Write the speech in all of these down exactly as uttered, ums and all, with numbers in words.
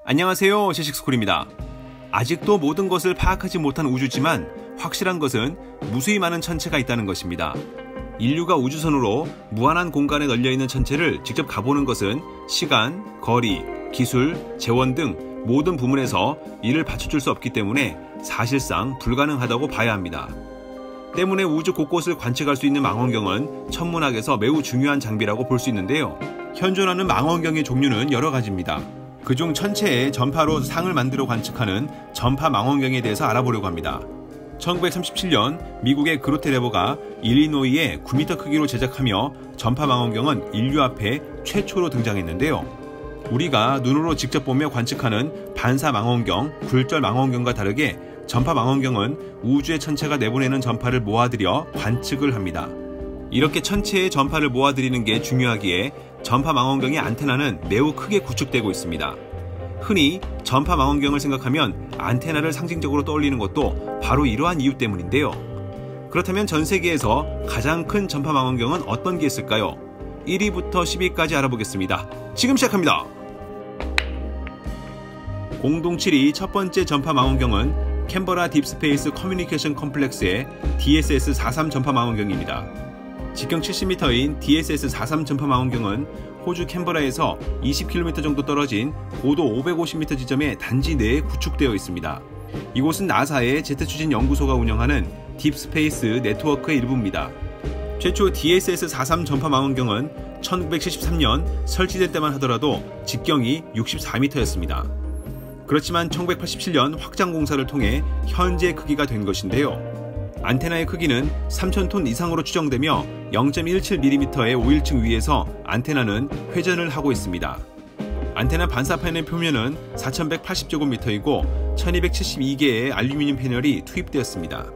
안녕하세요, 제식스쿨입니다. 아직도 모든 것을 파악하지 못한 우주지만 확실한 것은 무수히 많은 천체가 있다는 것입니다. 인류가 우주선으로 무한한 공간에 널려있는 천체를 직접 가보는 것은 시간, 거리, 기술, 재원 등 모든 부문에서 이를 받쳐줄 수 없기 때문에 사실상 불가능하다고 봐야 합니다. 때문에 우주 곳곳을 관측할 수 있는 망원경은 천문학에서 매우 중요한 장비라고 볼 수 있는데요. 현존하는 망원경의 종류는 여러 가지입니다. 그중 천체의 전파로 상을 만들어 관측하는 전파 망원경에 대해서 알아보려고 합니다. 천구백삼십칠 년 미국의 그로테 레버가 일리노이에 구 미터 크기로 제작하며 전파 망원경은 인류 앞에 최초로 등장했는데요. 우리가 눈으로 직접 보며 관측하는 반사 망원경, 굴절 망원경과 다르게 전파 망원경은 우주의 천체가 내보내는 전파를 모아들여 관측을 합니다. 이렇게 천체의 전파를 모아들이는 게 중요하기에 전파 망원경의 안테나는 매우 크게 구축되고 있습니다. 흔히 전파 망원경을 생각하면 안테나를 상징적으로 떠올리는 것도 바로 이러한 이유 때문인데요. 그렇다면 전 세계에서 가장 큰 전파 망원경은 어떤 게 있을까요? 일 위부터 십 위까지 알아보겠습니다. 지금 시작합니다. 공동 칠 위 첫 번째 전파 망원경은 캔버라 딥스페이스 커뮤니케이션 컴플렉스의 디 에스 에스 사십삼 전파 망원경입니다. 직경 칠십 미터인 디 에스 에스 사십삼 전파 망원경은 호주 캔버라에서 이십 킬로미터 정도 떨어진 고도 오백오십 미터 지점의 단지 내에 구축되어 있습니다. 이곳은 나사의 제트 추진 연구소가 운영하는 딥스페이스 네트워크의 일부입니다. 최초 디 에스 에스 사십삼 전파 망원경은 천구백칠십삼 년 설치될 때만 하더라도 직경이 육십사 미터였습니다. 그렇지만 천구백팔십칠 년 확장 공사를 통해 현재 크기가 된 것인데요. 안테나의 크기는 삼천 톤 이상으로 추정되며 영 점 일칠 밀리미터의 오일층 위에서 안테나는 회전을 하고 있습니다. 안테나 반사판의 표면은 사천백팔십 제곱미터이고 천이백칠십이 개의 알루미늄 패널이 투입되었습니다.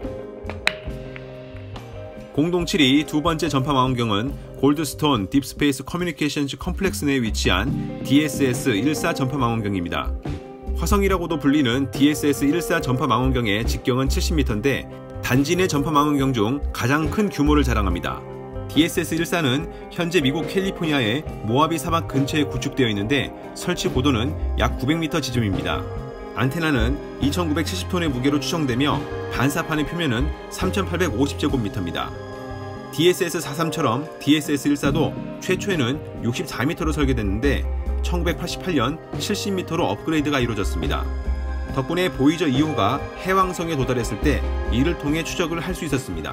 공동 칠 위 두 번째 전파 망원경은 골드스톤 딥스페이스 커뮤니케이션즈 컴플렉스 내에 위치한 디 에스 에스 십사 전파 망원경입니다. 화성이라고도 불리는 디 에스 에스 십사 전파 망원경의 직경은 칠십 미터인데 단지 내 전파 망원경 중 가장 큰 규모를 자랑합니다. 디 에스 에스 십사는 현재 미국 캘리포니아의 모하비 사막 근처에 구축되어 있는데 설치 고도는 약 구백 미터 지점입니다. 안테나는 이천구백칠십 톤의 무게로 추정되며 반사판의 표면은 삼천팔백오십 제곱미터입니다. 디 에스 에스 사십삼처럼 디 에스 에스 십사도 최초에는 육십사 미터로 설계됐는데 천구백팔십팔 년 칠십 미터로 업그레이드가 이루어졌습니다. 덕분에 보이저 이 호가 해왕성에 도달했을 때 이를 통해 추적을 할 수 있었습니다.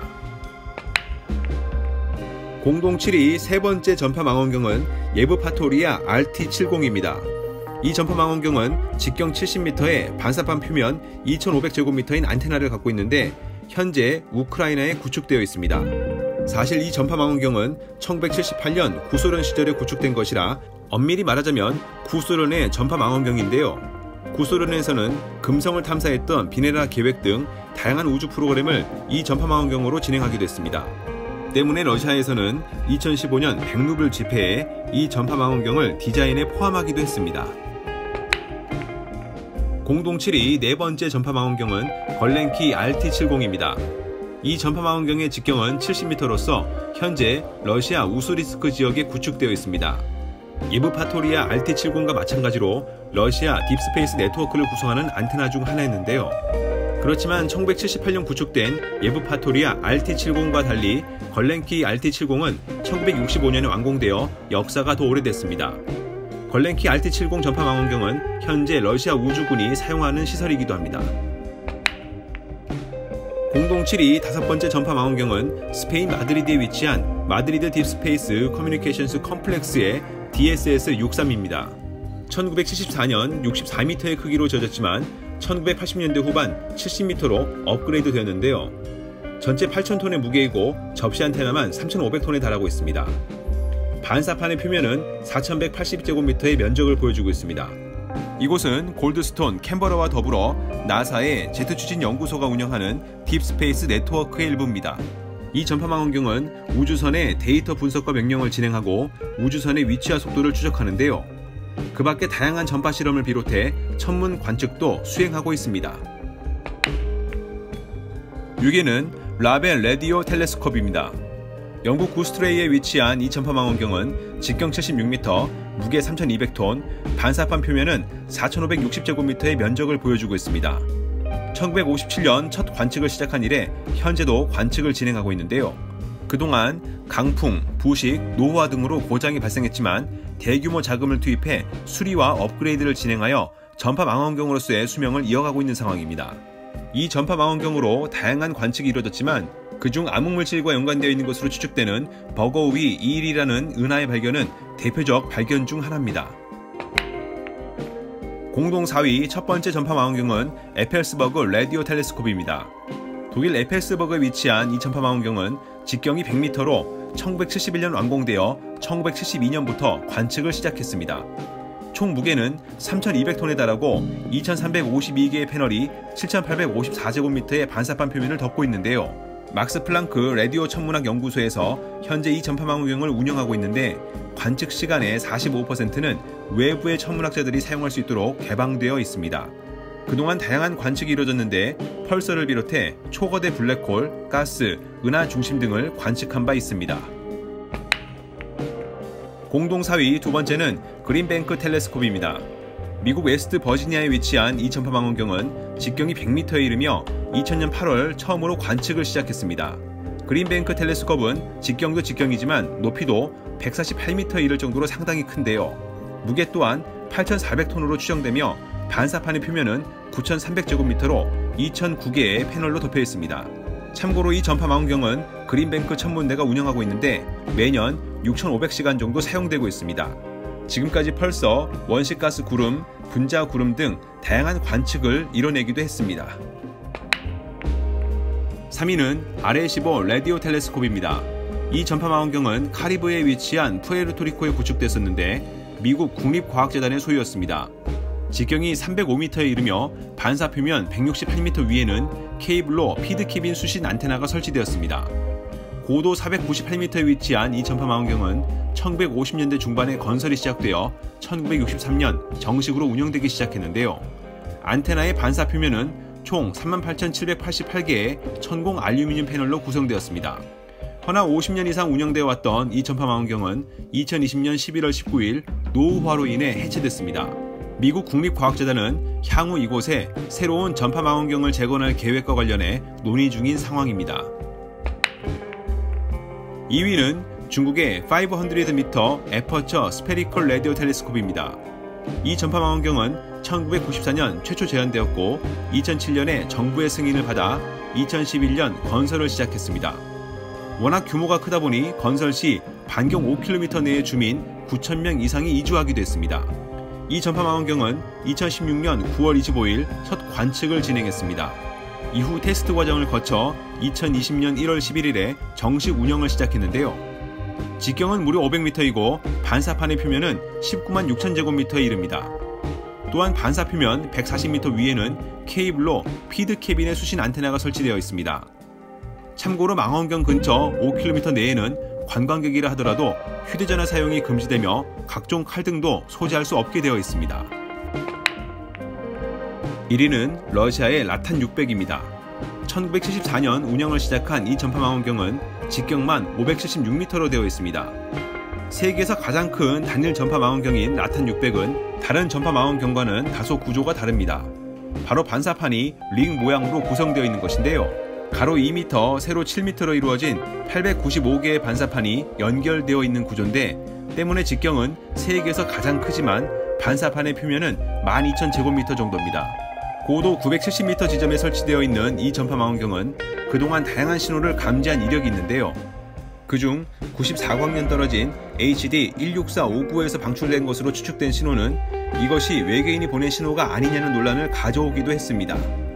공동 칠 위 세 번째 전파 망원경은 예브파토리아 알 티 칠십입니다. 이 전파 망원경은 직경 칠십 미터에 반사판 표면 이천오백 제곱미터인 안테나를 갖고 있는데 현재 우크라이나에 구축되어 있습니다. 사실 이 전파 망원경은 천구백칠십팔 년 구소련 시절에 구축된 것이라 엄밀히 말하자면 구소련의 전파 망원경인데요. 구소련에서는 금성을 탐사했던 비네라 계획 등 다양한 우주 프로그램을 이 전파 망원경으로 진행하기도 했습니다. 때문에 러시아에서는 이천십오 년 백루블 지폐에 이 전파 망원경을 디자인에 포함하기도 했습니다. 공동 칠 위 네 번째 전파 망원경은 걸렌키 알 티 칠십입니다. 이 전파 망원경의 직경은 칠십 미터로서 현재 러시아 우스리스크 지역에 구축되어 있습니다. 예브파토리아 알 티 칠십과 마찬가지로 러시아 딥스페이스 네트워크를 구성하는 안테나 중 하나였는데요. 그렇지만 천구백칠십팔 년 구축된 예브파토리아 알 티 칠십과 달리 걸렌키 알 티 칠십은 천구백육십오 년에 완공되어 역사가 더 오래됐습니다. 걸렌키 알 티 칠십 전파 망원경은 현재 러시아 우주군이 사용하는 시설이기도 합니다. 공동 칠 위 다섯 번째 전파 망원경은 스페인 마드리드에 위치한 마드리드 딥스페이스 커뮤니케이션스 컴플렉스의 디 에스 에스 육십삼입니다. 천구백칠십사 년 육십사 미터의 크기로 지어졌지만 천구백팔십 년대 후반 칠십 미터로 업그레이드 되었는데요. 전체 팔천 톤의 무게이고 접시 안테나만 삼천오백 톤에 달하고 있습니다. 반사판의 표면은 사천백팔십 제곱미터의 면적을 보여주고 있습니다. 이곳은 골드스톤 캔버라와 더불어 나사의 제트 추진 연구소가 운영하는 딥스페이스 네트워크의 일부입니다. 이 전파 망원경은 우주선의 데이터 분석과 명령을 진행하고 우주선의 위치와 속도를 추적하는데요. 그 밖에 다양한 전파 실험을 비롯해 천문 관측도 수행하고 있습니다. 육 위는 라벨 라디오 텔레스콥입니다. 영국 구스트레이에 위치한 이 전파 망원경은 직경 칠십육 미터, 무게 삼천이백 톤, 반사판 표면은 사천오백육십 제곱미터의 면적을 보여주고 있습니다. 천구백오십칠 년 첫 관측을 시작한 이래 현재도 관측을 진행하고 있는데요. 그동안 강풍, 부식, 노후화 등으로 고장이 발생했지만 대규모 자금을 투입해 수리와 업그레이드를 진행하여 전파 망원경으로서의 수명을 이어가고 있는 상황입니다. 이 전파 망원경으로 다양한 관측이 이루어졌지만 그중 암흑물질과 연관되어 있는 것으로 추측되는 버거우이 이십일이라는 은하의 발견은 대표적 발견 중 하나입니다. 공동 사 위 첫 번째 전파 망원경은 에펠스버그 라디오 텔레스콥입니다. 독일 에펠스버그에 위치한 이 전파 망원경은 직경이 백 미터로 천구백칠십일 년 완공되어 천구백칠십이 년부터 관측을 시작했습니다. 총 무게는 삼천이백 톤에 달하고 이천삼백오십이 개의 패널이 칠천팔백오십사 제곱미터의 반사판 표면을 덮고 있는데요. 막스 플랑크 라디오 천문학 연구소에서 현재 이 전파 망원경을 운영하고 있는데 관측 시간의 사십오 퍼센트는 외부의 천문학자들이 사용할 수 있도록 개방되어 있습니다. 그동안 다양한 관측이 이루어졌는데 펄서를 비롯해 초거대 블랙홀, 가스, 은하 중심 등을 관측한 바 있습니다. 공동 사 위 두 번째는 그린뱅크 텔레스콥입니다. 미국 웨스트 버지니아에 위치한 이 전파 망원경은 직경이 백 미터에 이르며 이천 년 팔월 처음으로 관측을 시작했습니다. 그린뱅크 텔레스콥은 직경도 직경이지만 높이도 백사십팔 미터에 이를 정도로 상당히 큰데요. 무게 또한 팔천사백 톤으로 추정되며 반사판의 표면은 구천삼백 제곱미터로 이천구 개의 패널로 덮여 있습니다. 참고로 이 전파 망원경은 그린뱅크 천문대가 운영하고 있는데 매년 육천오백 시간 정도 사용되고 있습니다. 지금까지 펄서, 원시가스 구름, 분자 구름 등 다양한 관측을 이뤄내기도 했습니다. 삼 위는 알 엘 십오 라디오 텔레스콥입니다. 이 전파 망원경은 카리브해에 위치한 푸에르토리코에 구축됐었는데 미국 국립과학재단의 소유였습니다. 직경이 삼백오 미터에 이르며 반사 표면 백육십팔 미터 위에는 케이블로 피드키빈 수신 안테나가 설치되었습니다. 고도 사백구십팔 미터에 위치한 이 전파 망원경은 천구백오십 년대 중반에 건설이 시작되어 천구백육십삼 년 정식으로 운영되기 시작했는데요. 안테나의 반사 표면은 총 삼만 팔천칠백팔십팔 개의 천공 알루미늄 패널로 구성되었습니다. 허나 오십 년 이상 운영되어 왔던 이 전파 망원경은 이천이십 년 십일월 십구일 노후화로 인해 해체됐습니다. 미국 국립과학재단은 향후 이곳에 새로운 전파 망원경을 재건할 계획과 관련해 논의 중인 상황입니다. 이 위는 중국의 오백 미터 에퍼처 스페리컬 라디오 텔레스콥입니다. 이 전파 망원경은 천구백구십사 년 최초 제안되었고 이천칠 년에 정부의 승인을 받아 이천십일 년 건설을 시작했습니다. 워낙 규모가 크다 보니 건설 시 반경 오 킬로미터 내의 주민 구천 명 이상이 이주하기도 했습니다. 이 전파 망원경은 이천십육 년 구월 이십오일 첫 관측을 진행했습니다. 이후 테스트 과정을 거쳐 이천이십 년 일월 십일일에 정식 운영을 시작했는데요. 직경은 무려 오백 미터이고 반사판의 표면은 십구만 육천 제곱미터에 이릅니다. 또한 반사 표면 백사십 미터 위에는 케이블로 피드 캐빈의 수신 안테나가 설치되어 있습니다. 참고로 망원경 근처 오 킬로미터 내에는 관광객이라 하더라도 휴대전화 사용이 금지되며 각종 칼 등도 소지할 수 없게 되어 있습니다. 일 위는 러시아의 라탄 육백입니다. 천구백칠십사 년 운영을 시작한 이 전파 망원경은 직경만 오백칠십육 미터로 되어 있습니다. 세계에서 가장 큰 단일 전파 망원경인 라탄 육백은 다른 전파 망원경과는 다소 구조가 다릅니다. 바로 반사판이 링 모양으로 구성되어 있는 것인데요. 가로 이 미터, 세로 칠 미터로 이루어진 팔백구십오 개의 반사판이 연결되어 있는 구조인데 때문에 직경은 세계에서 가장 크지만 반사판의 표면은 만 이천 제곱미터 정도입니다. 고도 구백칠십 미터 지점에 설치되어 있는 이 전파 망원경은 그동안 다양한 신호를 감지한 이력이 있는데요. 그중 구십사 광년 떨어진 에이치디 일육사오구에서 방출된 것으로 추측된 신호는 이것이 외계인이 보낸 신호가 아니냐는 논란을 가져오기도 했습니다.